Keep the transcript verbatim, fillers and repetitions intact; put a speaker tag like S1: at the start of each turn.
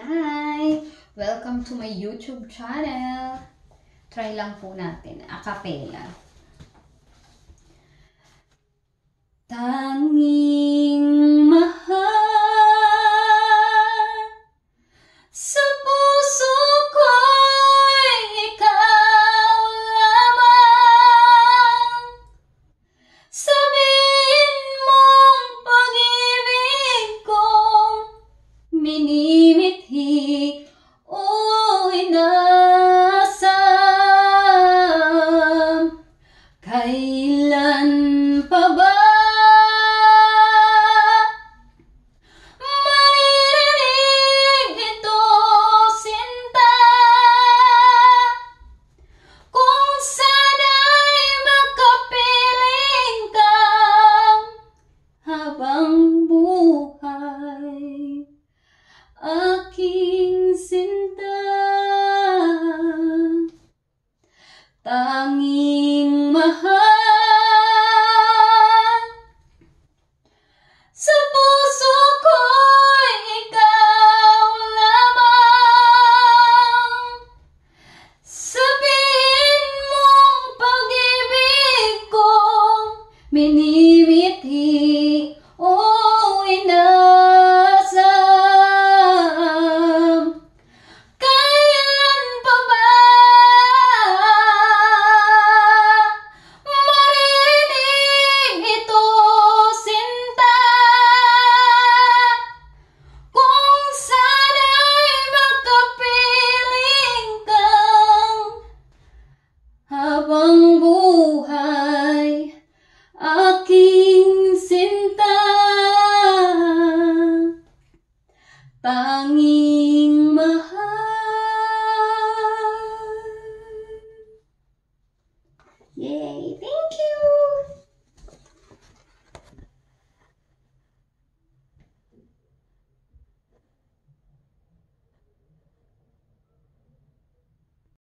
S1: Hi! Welcome to my YouTube channel. Try lang po natin, acapella. Tanging mahal sa puso ko'y ikaw lamang. Sabihin mong pag-ibig kong minimithi o inasam. Kailan pa ba aking sinta? Tanging mahal sa puso ko'y ikaw lamang. Sabihin mong pag-ibig kong minimithi o inasam. Kailan pa ba marinig ito, sinta? Kung sana'y magkapiling kang habang buhay, aking sinta. Tanging mahal. Yay! Thank you!